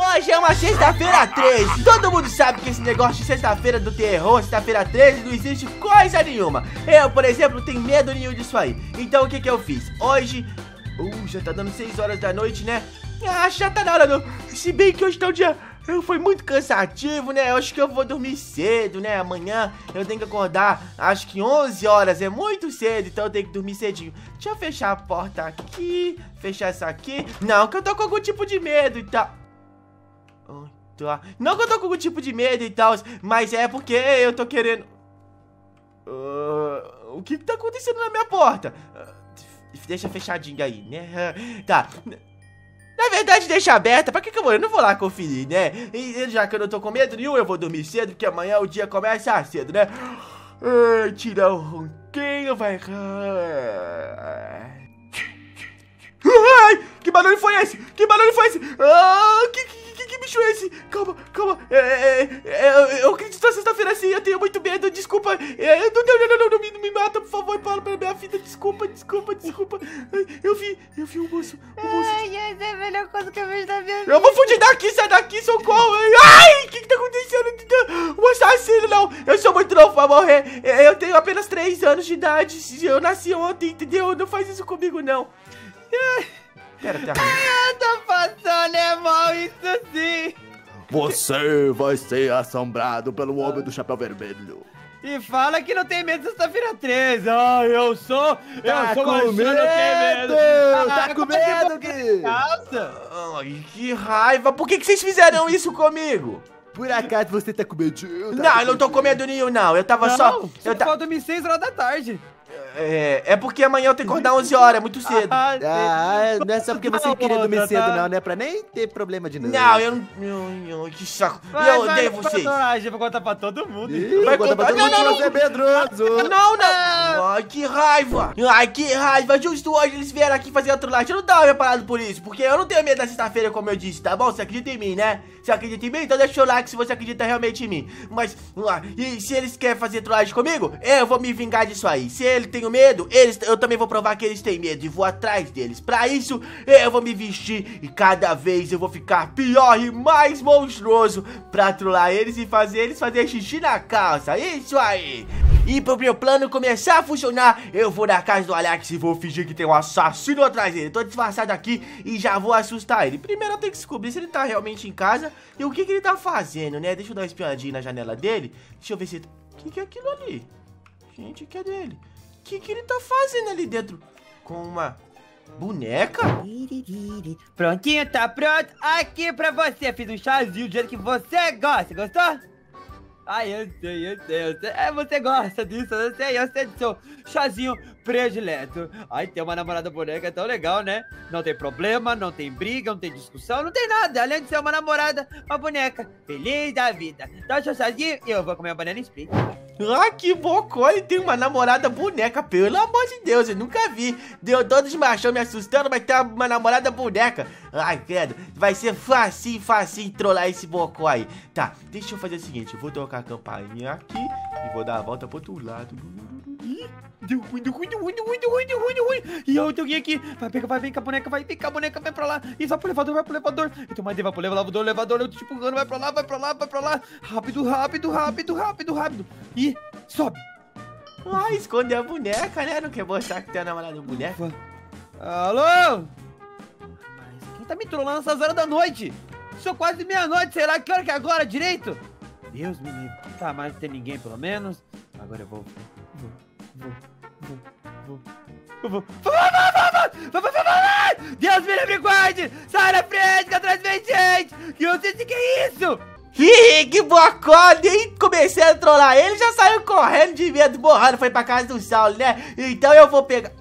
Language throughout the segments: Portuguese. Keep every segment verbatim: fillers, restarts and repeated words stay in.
Hoje é uma sexta-feira treze. Todo mundo sabe que esse negócio de sexta-feira do terror, sexta-feira treze, não existe coisa nenhuma. Eu, por exemplo, não tenho medo nenhum disso aí. Então o que que eu fiz? Hoje... Uh, já tá dando seis horas da noite, né? Ah, já tá na hora do... Se bem que hoje tá um dia... Foi muito cansativo, né? Eu acho que eu vou dormir cedo, né? Amanhã eu tenho que acordar, acho que onze horas, é muito cedo, então eu tenho que dormir cedinho. Deixa eu fechar a porta aqui, fechar essa aqui. Não, que eu tô com algum tipo de medo e tal. Não que eu tô com algum tipo de medo e tal, mas é porque eu tô querendo... Uh, o que que tá acontecendo na minha porta? Uh, deixa fechadinho aí, né? Uh, tá... Na verdade, deixa aberta, pra que que eu vou? Eu não vou lá conferir, né? E já que eu não tô com medo nenhum, eu vou dormir cedo, porque amanhã o dia começa cedo, né? Ai, tirar o ronquinho, vai... Ai, que barulho foi esse? Que barulho foi esse? Ah, que, que, que, que bicho é esse? Calma, calma. É, é, é, eu acredito na sexta-feira assim, eu tenho muito medo, desculpa. É, não, não, não, não, não, me, não me mata, por favor, fala pra minha vida, desculpa, desculpa, desculpa. Eu vi, eu vi um moço, um moço. Ai, essa é a melhor coisa que eu vejo na minha vida. Eu vou fugir daqui, sai daqui, socorro. Ai, o que que tá acontecendo? Um assassino, não. Eu sou muito novo pra morrer. Eu tenho apenas três anos de idade. Eu nasci ontem, entendeu? Não faz isso comigo, não. Pera, tá. Ah, tá passando, é mal isso sim. Você vai ser assombrado pelo homem do chapéu vermelho. E fala que não tem medo de sexta-feira treze. Ah, eu sou. Tá eu sou com machão, medo? não tenho medo. Tá Ah, com como é que medo, Gui? Nossa. Ai, que raiva. Por que que vocês fizeram isso comigo? Por acaso você tá com medo? Não, eu não tô com medo nenhum, não. Eu tava Não, só... você Eu ta... pode dormir seis horas da tarde. É, é porque amanhã eu tenho que acordar onze horas, é muito cedo. Ah, Ah, não é só porque você Não, queria dormir outra, cedo, tá? não, né? Pra nem ter problema de novo. Não, eu não... eu- eu- Que saco. vai, Eu vai, odeio vai, vocês. vai, vou contar pra todo mundo. Ih, Vai conta pra contar- todo não, mundo não, que você é medroso. Não, não. Ai, que raiva. Ai, que raiva. Justo hoje eles vieram aqui fazer outro live. Eu não tava preparado por isso, porque eu não tenho medo da sexta-feira, como eu disse, tá bom? Você acredita em mim, né? Você acredita em mim? Então deixa o like se você acredita realmente em mim. Mas, ah, e se eles querem fazer trollagem comigo, eu vou me vingar disso aí. Se ele tem medo, eles, eu também vou provar que eles têm medo e vou atrás deles. Pra isso, eu vou me vestir e cada vez eu vou ficar pior e mais monstruoso pra trollar eles e fazer eles fazer xixi na calça. Isso aí! E pro meu plano começar a funcionar, eu vou na casa do Alex e vou fingir que tem um assassino atrás dele. Tô disfarçado aqui e já vou assustar ele. Primeiro eu tenho que descobrir se ele tá realmente em casa e o que que ele tá fazendo, né? Deixa eu dar uma espiadinha na janela dele. Deixa eu ver se... O que que é aquilo ali? Gente, que é dele? O que que ele tá fazendo ali dentro? Com uma boneca? Prontinho, tá pronto. Aqui pra você. Fiz um chazinho do jeito que você gosta. Gostou? Ai, eu sei, eu sei, eu sei. É, você gosta disso, eu sei, eu sei do seu chazinho predileto. Ai, ter uma namorada boneca é tão legal, né? Não tem problema, não tem briga, não tem discussão, não tem nada. Além de ser uma namorada, uma boneca. Feliz da vida. Dá o seu chazinho e eu vou comer uma banana split. Ah, que bocó, ele tem uma namorada boneca, pelo amor de Deus, eu nunca vi. Deu todos os machão me assustando, mas tem uma namorada boneca. Ai, credo, vai ser facinho, facinho trollar esse bocó aí. Tá, deixa eu fazer o seguinte, eu vou tocar a campainha aqui e vou dar a volta pro outro lado. Ih, deu ruim, deu ruim, deu ruim, deu ruim, deu ruim, deu ruim, deu ruim. E eu tenho que ir aqui. Vai, pega, vai, vem com a boneca, vai, vem com a boneca, vai pra lá. Isso, vai pro elevador, vai pro elevador. Então, mais vai pro elevador, elevador, eu tô te empurrando, vai pra lá, vai pra lá, vai pra lá. Rápido, rápido, rápido, rápido, rápido. E sobe. Ah, esconder a boneca, né? Não quer mostrar que tem a namorada boneca. Alô? Mas quem tá me trollando nessas horas da noite? São quase meia-noite, sei lá que hora que é agora direito? Deus me livre. Tá, mas não tem ninguém pelo menos. Agora eu vou. Vou, vou, vou, vou. Eu vou. Vou, vou, vou, vou, vou, vou, vou. Deus me livre, guarde! Sai da frente, que atrás vem gente! Que eu sei se que é isso! Ih, que bocó, nem comecei a trollar ele, já saiu correndo de medo, borrando, foi pra casa do Saulo, né? Então eu vou pegar...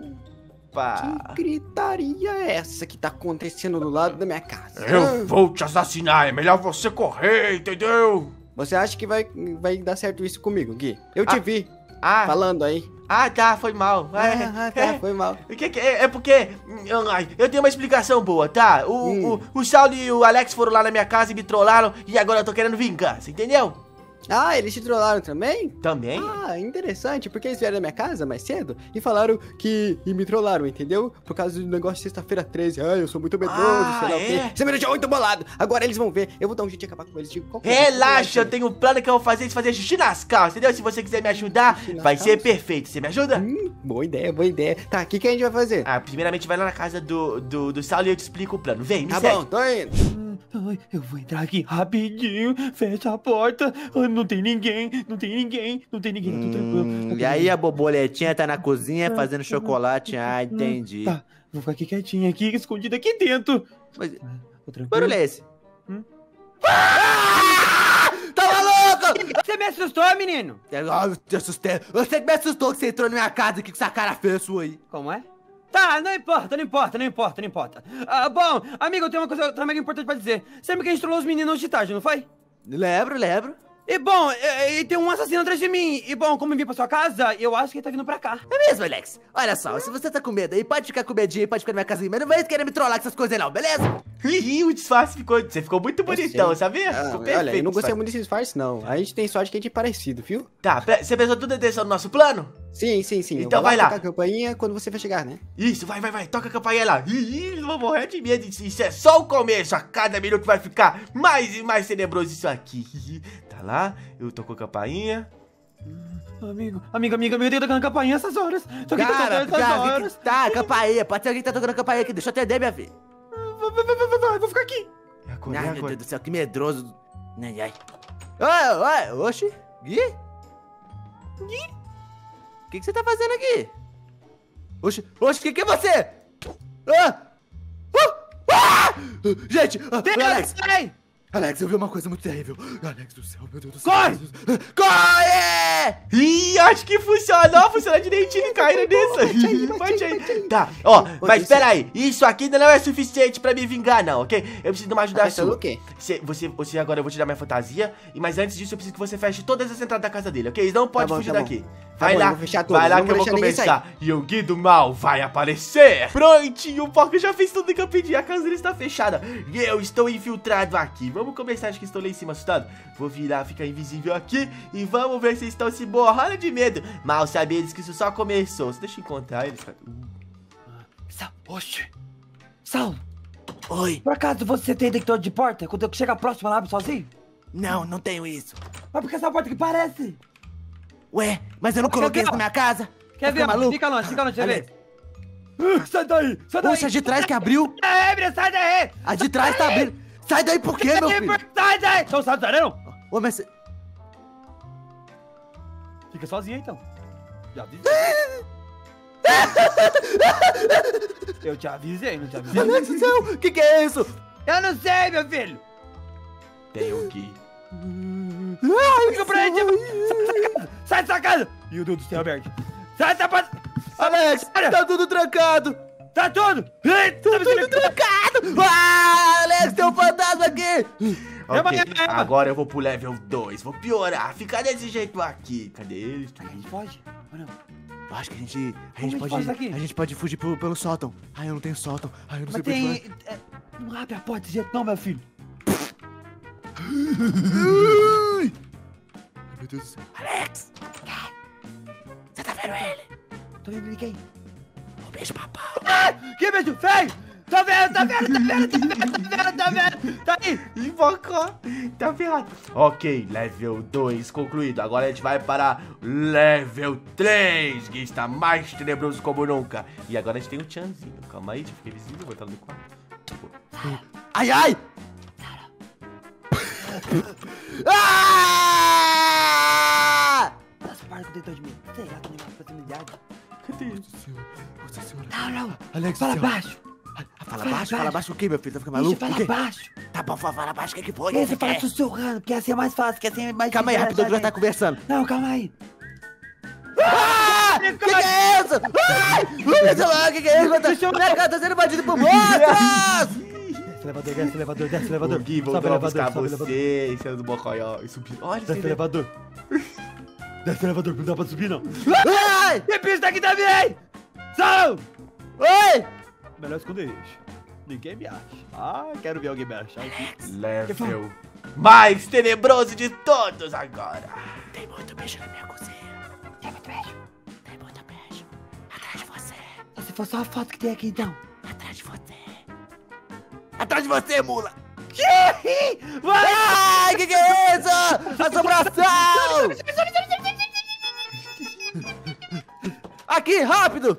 Opa! Que gritaria é essa que tá acontecendo do lado da minha casa? Eu vou te assassinar, é melhor você correr, entendeu? Você acha que vai, vai dar certo isso comigo, Gui? Eu te Ah. vi Ah, falando aí. ah, tá, foi mal. Ah, ah, tá, foi mal. O que que é? É porque ai, eu tenho uma explicação boa, tá? O, Hum. o, o Saulo e o Alex foram lá na minha casa e me trollaram e agora eu tô querendo vingança, entendeu? Ah, eles te trollaram também? Também? Ah, interessante, porque eles vieram na minha casa mais cedo e falaram que... E me trollaram, entendeu? Por causa do negócio de sexta-feira treze. Ah, eu sou muito medroso, Ah, sei lá o é? quê. Você me deixou muito bolado. Agora eles vão ver. Eu vou dar um jeito de acabar com eles de qualquer Relaxa, eu jeito. tenho um plano que eu vou fazer eles fazer xixi nas calças, entendeu? Se você quiser me ajudar, Xixi nas vai ser calças? perfeito. Você me ajuda? Hum, boa ideia, boa ideia. Tá, o que, que a gente vai fazer? Ah, primeiramente vai lá na casa do, do, do Saulo e eu te explico o plano. Vem, me Tá segue. bom, tô indo. Ai, eu vou entrar aqui rapidinho, fecha a porta. Ai, não tem ninguém, não tem ninguém, não tem ninguém, tô tranquilo. Hum, Tá e aí a borboletinha tá na cozinha fazendo chocolate. Ah, entendi. Tá, vou ficar aqui quietinho, aqui, escondido aqui dentro. Mas Tô tranquilo. barulho é esse? Hum? Ah! Tá maluco? Você me assustou, menino? Ah, eu te assustei. Você que me assustou que você entrou na minha casa aqui com essa cara feia sua aí. Como é? Tá, não importa, não importa, não importa, não importa. Ah, bom, amigo, eu tenho uma coisa outra mega importante pra dizer. Sempre que a gente trollou os meninos hoje de tarde, não foi? Lembro, lembro. E bom, e, e tem um assassino atrás de mim. E bom, como eu vim pra sua casa, eu acho que ele tá vindo pra cá. É mesmo, Alex? Olha só, se você tá com medo aí, pode ficar com medinho, pode ficar na minha casinha, mas não vai querer me trollar com essas coisas aí não, beleza? Ih, o disfarce ficou... Você ficou muito bonitão, sei. sabia? Ah, Ficou perfeito. olha, eu não o gostei disfarce. muito desse disfarce, não. A gente tem sorte que a gente é parecido, viu? Tá, pera, você prestou toda a atenção no nosso plano? Sim, sim, sim. Então eu vou vai lá. tocar a campainha quando você vai chegar, né? Isso, vai, vai, vai, toca a campainha lá. Ih, eles vão morrer de medo. Isso é só o começo. A cada minuto vai ficar mais e mais tenebroso isso aqui. Tá lá, eu toco a campainha. Amigo, amigo, amigo, amigo, eu tenho tocando a campainha essas horas. Tô aqui Cara, tocando essas cara, horas. que que tá, campainha, pode ser alguém que tá tocando campainha aqui, deixa eu atender, minha filha. Vai, vai, vai, vai, vai, vou ficar aqui. É agora, é Ai, meu agora. Deus do céu, que medroso. Ai, ai. Oi, oi, oxi, Gui? Gui? O que que você tá fazendo aqui? Oxi, oxi, o que que é você? Ah! Ah! Ah! Gente, ah, Alex, Ei! Alex, eu vi uma coisa muito terrível. Alex do céu, meu Deus do céu. Corre! Corre! Ih, acho que funcionou, funcionou direitinho, caíram nisso. Bate aí. Tá, ó, mas isso- pera aí, isso aqui ainda não é suficiente pra me vingar, não, ok? Eu preciso de uma ajuda Tá pensando sua. o quê? Você, você, você agora eu vou te dar minha fantasia, e mas antes disso eu preciso que você feche todas as entradas da casa dele, ok? Eles não podem bom, fugir tá bom. daqui. Tá Vai bom, lá, eu vou fechar todas, vai lá não que eu vou vou deixar ninguém começar. E o Gui do Mal vai aparecer. Prontinho, porque eu já fiz tudo que eu pedi, a casa dele está fechada. E eu estou infiltrado aqui. Vamos começar, acho que estou lá em cima assustado. Vou virar, ficar invisível aqui e vamos ver se eles estão se borrando de medo. Mal sabia eles que isso só começou. Deixa eu encontrar eles, cara. Sal, oxe. Sal, Oi, por acaso você tem detector de porta? Quando eu chegar próximo, ela abre sozinho? não, não tenho isso. Mas por que essa porta que parece? Ué, mas eu não Quer coloquei ver, isso ó? na minha casa. Quer ver? Tá maluco? Fica longe, fica longe, deixa eu Alex. ver. Ah, Sai daí, sai daí. Poxa, a de trás que abriu. É, Emily, sai daí. A de trás tá abrindo. Sai daí por quê, meu filho? Sai daí. Então sai daí, não? Ô, mas... Fica sozinha, então. Já avisei. Eu te avisei, não te avisei? Alex do céu, o que que é isso? Eu não sei, meu filho. Tem o Gui. Fica pra aí, tipo, sai dessa casa. Meu Deus do céu, Alberto. Sai dessa porta. Alex, tá tudo trancado. Tá tudo. Ei, tá Tudo trancado. Ah, Alex, tem um fantasma aqui. Eba, Ok, eba, eba. agora eu vou pro level dois. Vou piorar, ficar desse jeito aqui. Cadê eles? A gente pode? Ou não? Eu acho que a gente, a Como gente a gente pode, faz isso aqui? a gente pode fugir pelo, pelo sótão. Ai, eu não tenho sótão. Ai, eu não sei Mas pra onde tem... é, não abre a porta desse jeito não, meu filho. vai. Ai, meu Deus do céu. Alex, você tá vendo ele? Tô vendo ninguém. Um beijo, papai. Ah, que beijo feio. Tá vendo, tá vendo, tá vendo, tá vendo, tá vendo, tá vendo. Tá aí. Invocou, tá ferrado. Ok, level dois concluído. Agora a gente vai para level três, que está mais tenebroso como nunca. E agora a gente tem um Chanzinho. Calma aí, deixa eu ficar visível, botar no quarto. Ai, ai. Ah! Nossa, para com o dedo de mim. Será que tem uma proximidade? Cadê ele? Nossa senhora. Não, não. Alex, Fala do céu. baixo. Ah, Fala Fala baixo, fala baixo. baixo o quê, meu filho? Tá ficando Deixa eu maluco? O falar quê? baixo. Tá bom, fala baixo, o que que foi? E aí O que você que fala é? sussurrando, porque assim é mais fácil, que assim é mais Calma aí, difícil rapidão, que de nós tá achar, conversando. gente. Não, calma aí. Ah! Que que é isso? Ai! Meu celular, que que é isso? Deixa eu- Minha casa tá sendo invadida por monstros! Desce o elevador, desce o elevador, desce o elevador. O Gui Sobe o voltou a elevador, buscar sobe o elevador. você, seu do Bocoió. E subiu. Olha, Desce o você elevador. Desce o elevador, não dá pra subir, não. Ai! Tem pista aqui também! Sal! Oi! Melhor esconder isso. Ninguém me acha. Ah, quero ver alguém me achar aqui. level mais tenebroso de todos agora. Tem muito bicho na minha cozinha. Tem muito bicho. Tem muito bicho. Atrás de você. Se for só a foto que tem aqui, então. Atrás de você. Atrás de você, mula. Vai! Ai, que que é isso? Assombração! Aqui, rápido!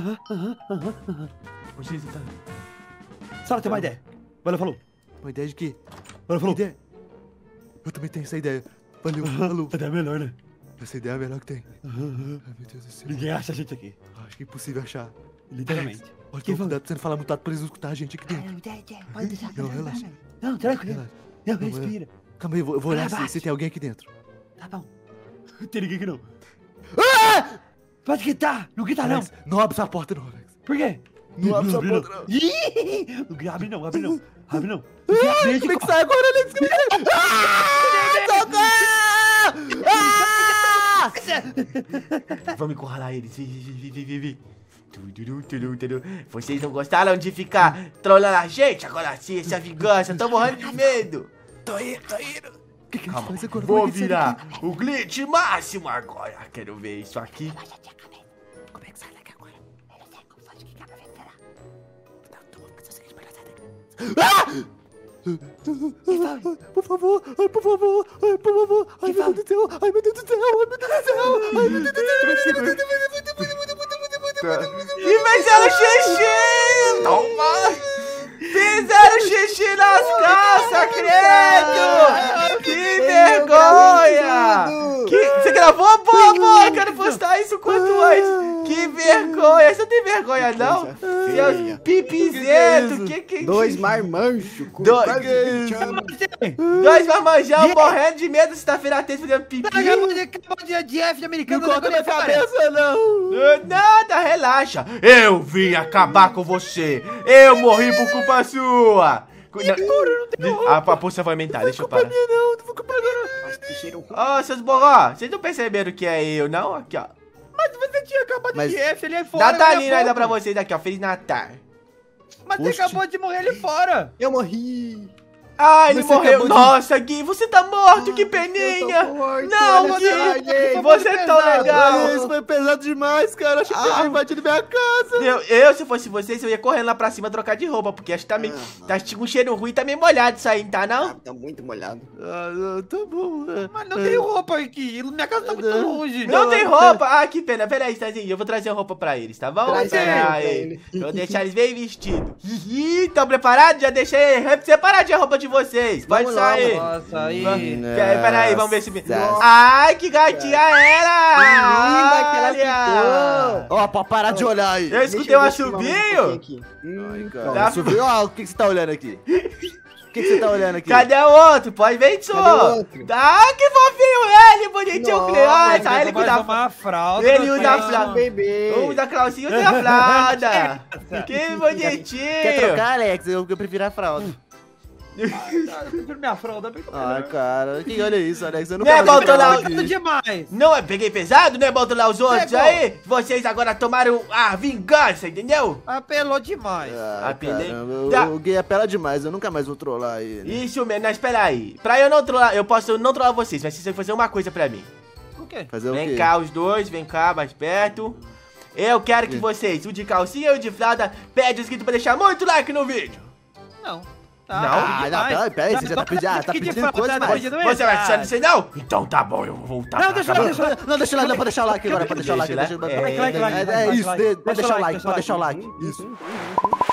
Oxi, você tá... Só tem uma ideia. Valeu, falou. Uma ideia de quê? Valeu, falou. Ideia? Eu também tenho essa ideia. Valeu, falou. Até melhor, né? Essa ideia é a melhor que tem. Ai, meu Deus do céu. Ninguém acha a gente aqui. Acho que é impossível achar. Literalmente. Olha, Que toma cuidado pra você não falar muito alto pra eles não escutar a gente aqui dentro. Pode deixar. Não, relaxa. Não, tranquilo. Relaxa. Não, Não, respira. Calma aí, eu vou, eu vou olhar se, Abaixa. se tem alguém aqui dentro. Tá bom. Não tem ninguém aqui, não. Pode gritar. Não grita, não. Alex, não abre essa porta não, Alex. Por quê? Não abre essa abre, porta não. Ih, não abre não, abre não. Abre não. Ai, como é que sai agora, Alex? Como é que sai? Ah! Ah! Vamos encurralar eles. Vi, vi, vi, vi, vi, vi. Tudu, tudu, tudu. Vocês não gostaram de ficar trollando a gente? Agora sim, essa vingança. Tô morrendo de medo. Tô indo, tô indo. O que, que a gente Calma, faz agora? vou Como é que sai virar daqui? o glitch máximo agora. Quero ver isso aqui. Como é que sai daqui agora? Eu não sei como faz que cada vez será. Tá, tô vou fazer o seguinte pra sair daqui. Ah! Por favor, ai, por favor, ai, por favor, ai, meu Deus do céu, ai, meu Deus do céu, ai, meu Deus do céu, ai, meu Deus do céu. E fizeram xixi! Toma! Fizeram xixi nas calças, credo! Que vergonha! Que... Você gravou? Boa, boa! Eu quero postar isso quanto antes! Que vergonha! Você não tem vergonha, não? Seu pipizento! Que que é Dois isso? marmanchos com Dois- quase vinte anos. Dois marmanjão morrendo de medo sexta-feira três fazendo pipi! Acabou de, acabou de, de F de americano. Não corta minha cabeça, não. Nada, relaxa! Eu vim acabar com você! Eu morri por culpa sua! Não, a papuça vai aumentar, deixa eu parar. Não, não vou culpar não. Mas que cheiro ruim. Ô, seus borró, vocês não perceberam que é eu, não? Aqui, ó. Mas você tinha acabado Mas- de F ali fora. Natalina ainda ainda pra vocês aqui, ó. Feliz Natal. Mas você Oxe. acabou de morrer ali fora. Eu morri. Ah, ele Você morreu. acabou de- Nossa, Gui, você tá morto, que Eu peninha. tô morto, Não, olha Gui, só, gente. você é tão pesado. legal. Olha, isso foi pesado demais, cara. Acho que Ah. tinha invadido minha casa. Eu, eu, se fosse vocês, eu ia correndo lá pra cima trocar de roupa, porque acho que tá meio. Tá com um cheiro ruim, tá meio molhado isso aí, tá Ah, não? tá muito molhado. Ah, tá bom. Mas não tem roupa aqui. Minha casa tá muito Não. longe. Não tem roupa? Ah, que pena. Pera aí, Stazinho. Eu vou trazer roupa pra eles, tá bom? Traz Pera aí, aí. pra Eu vou deixar eles bem vestidos. Ih, tão preparados? Já deixei separadinha a roupa de vocês. Pode Vamos lá, sair. Nossa, aí. Pera pera aí, vamos ver se... Nossa. Ai, que gatinha era! Linda que ela Olha! ficou. Ó, pode parar de olhar aí. Eu escutei Deixa um ver se mamãe assobio. tem aqui. Hum, Ai, pronto. cara. Subiu. Ó, o que que você tá olhando aqui? O que que você tá olhando aqui? Cadê o outro? Pode ver, tio. Cadê o outro? Ah, que fofinho ele, bonitinho. Nossa, Criança, ele vai cuida... tomar a fralda. Ele não usa tem a não. fralda. Bebê. Usa a calcinha e usa a fralda. Que bonitinho. Quer trocar, Alex? Eu, eu prefiro a fralda. Ah, eu prefiro minha fralda. bem que eu Ai, cara. Que, olha isso, Alex. Eu Não nunca é mais bom vou tô lá- falar prefiro aqui. demais. Não, eu peguei pesado, não é bom lá os outros Pegou. aí? Vocês agora tomaram a vingança, entendeu? Apelou demais. Ah, Apelei. caramba, o- Dá- O Gui apela demais. Eu nunca mais vou trollar ele. Isso mesmo, mas espera aí. Pra eu não trollar, eu posso não trollar vocês, mas vocês têm que fazer uma coisa pra mim. O quê? Fazer o Vem quê? cá os dois, vem cá mais perto. Eu quero que Quê? vocês, o de calcinha e o de fralda, pede o inscrito pra deixar muito like no vídeo. Não. Não? Ah, não, pera aí, pera aí, você já tá pedindo- ah, tá pedindo coisa, mas- Você vai deixar isso aí não? Então tá bom, eu vou voltar Não, pra deixa cá. lá, deixa lá. Não, deixa lá, não, pode deixar o like agora, pode deixar o like. Deixa lá? deixa- É, É, like, like, é, like, é like, isso, like. de- pode Deixa deixar o o like, like, pode deixar o deixa o like. Isso.